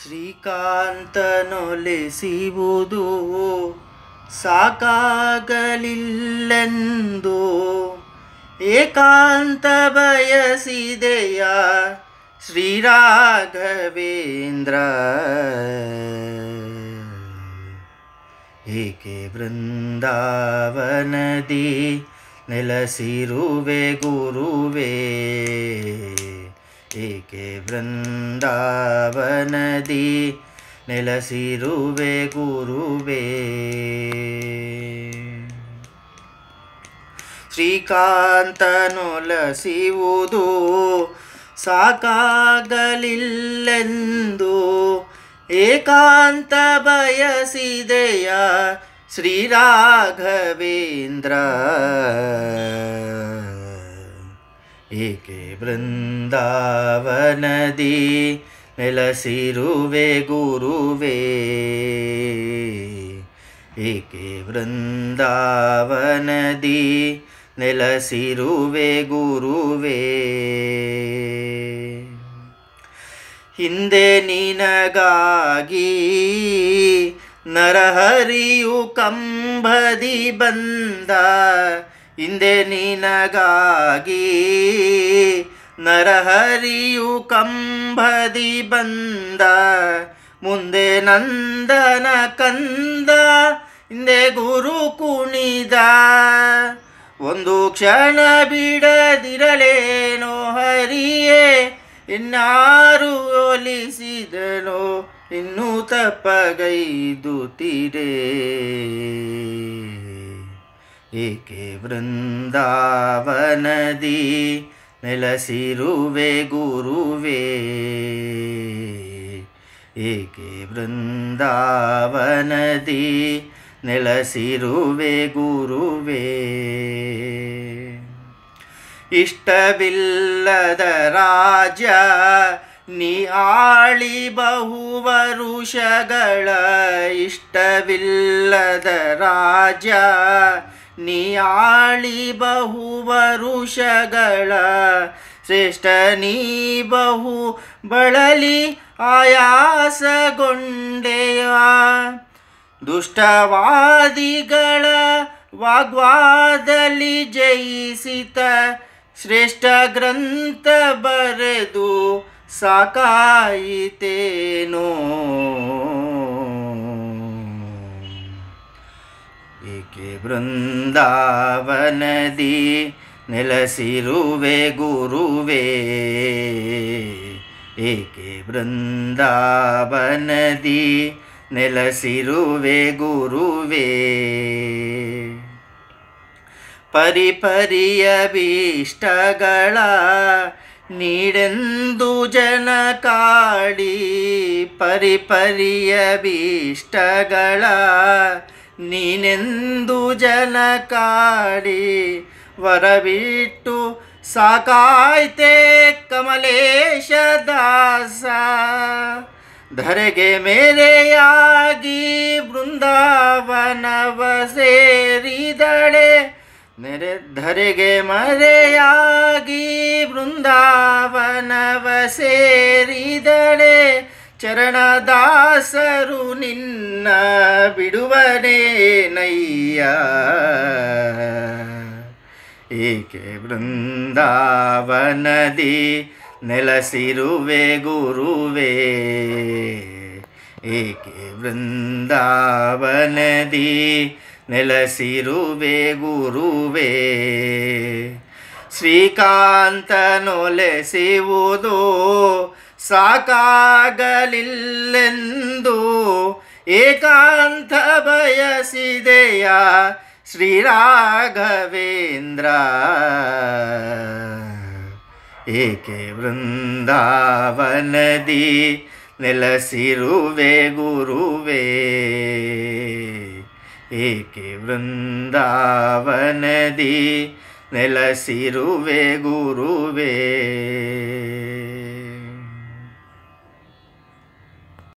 ಶ್ರೀಕಾಂತನೊಲಿಸುವುದು ಸಾಕಾಗಲಿಲ್ಲೆಂದು ಏಕಾಂತ ಬಯಸಿದೆಯ ಶ್ರೀರಾಘವೇಂದ್ರ. ಏಕೆ ಬೃಂದಾವನದಿ ನೆಲೆಸಿರುವೆ ಗುರುವೇ, ಏಕೆ ಬೃಂದಾವನದಿ ನೆಲೆಸಿರುವೆ ಗುರುವೇ. ಶ್ರೀಕಾಂತನೊಲಿಸುವುದು ಸಾಕಾಗಲಿಲ್ಲೆಂದು ಏಕಾಂತ ಬಯಸಿದೆಯ ಶ್ರೀರಾಘವೇಂದ್ರ. ಏಕೆ ಬೃಂದಾವನದಿ ನೆಲೆಸಿರುವೆ ಗುರುವೇ, ಏಕೆ ಬೃಂದಾವನದಿ ನೆಲೆಸಿರುವೆ ಗುರುವೇ. ಹಿಂದೆ ನಿನಗಾಗಿ ನರಹರಿಯು ಕಂಬದಿ ಬಂದ, ಹಿಂದೆ ನಿನಗಾಗಿ ನರಹರಿಯು ಕಂಬದಿ ಬಂದ. ಮುಂದೆ ನಂದನ ಕಂದ, ಹಿಂದೆ ಗುರು ಕುಣಿದ. ಒಂದು ಕ್ಷಣ ಬಿಡದಿರಲೇನೋ ಹರಿಯೇ, ಇನ್ನಾರು ಒಲಿಸಿದನೋ ಇನ್ನೂ ತಪ್ಪಗೈದುತ್ತಿರೆ. ಏಕೆ ಬೃಂದಾವನದಿ ನೆಲೆಸಿರುವೆ ಗುರುವೇ, ಏಕೆ ಬೃಂದಾವನದಿ ನೆಲೆಸಿರುವೆ ಗುರುವೇ. ಇಷ್ಟವಿಲ್ಲದ ರಾಜ ನೀ ಆಳಿ ಬಹುವರುಷಗಳ, ಇಷ್ಟವಿಲ್ಲದ ರಾಜ ನೀ ಆಳಿ ಬಹುವರುಷಗಳ. ಶ್ರೇಷ್ಠ ನೀ ಬಹು ಬಳಲಿ ಆಯಾಸಗೊಂಡೆಯ, ದುಷ್ಟವಾದಿಗಳ ವಾಗ್ವಾದಲ್ಲಿ ಜಯಿಸಿತ. ಶ್ರೇಷ್ಠ ಗ್ರಂಥ ಬರೆದು ಸಾಕಾಯಿತೇನೋ, ಏಕೆ ಬೃಂದಾವನದಿ ನೆಲೆಸಿರುವೆ ಗುರುವೇ, ಏಕೆ ಬೃಂದಾವನದಿ ನೆಲೆಸಿರುವೆ ಗುರುವೇ. ಪರಿಪರಿಯ ಭೀಷ್ಟಗಳ ನೀಡೆಂದು ಜನ ಕಾಡಿ, ಪರಿಪರಿಯ ಭೀಷ್ಟಗಳ ನೀನೆಂದು ಜನ ಕಾಡಿ. ವರಬಿಟ್ಟು ಸಾಕಾಯ್ತೆ ಕಮಲೇಶ ದಾಸ, ಧರೆಗೆ ಮೇರೆಯಾಗಿ ಬೃಂದಾವನವ ಸೇರಿದಳೆ. ಧರೆಗೆ ಮರೆಯಾಗಿ ಬೃಂದಾವನವ ಸೇರಿದಳೆ. ಚರಣದಾಸರು ನಿನ್ನ ಬಿಡುವನೇನಯ್ಯ, ಏಕೆ ಬೃಂದಾವನದಿ ನೆಲೆಸಿರುವೆ ಗುರುವೇ, ಏಕೆ ಬೃಂದಾವನದಿ ನೆಲೆಸಿರುವೆ ಗುರುವೇ. ಶ್ರೀಕಾಂತನೊಲಿಸುವುದು ಸಾಕಾಗಲಿಲ್ಲೆಂದು ಏಕಾಂತ ಬಯಸಿದೆಯ ಶ್ರೀರಾಘವೇಂದ್ರ. ಏಕೆ ಬೃಂದಾವನದಿ ನೆಲೆಸಿರುವೆ ಗುರುವೇ, ಏಕೆ ಬೃಂದಾವನದಿ ನೆಲೆಸಿರುವೆ ಗುರುವೇ.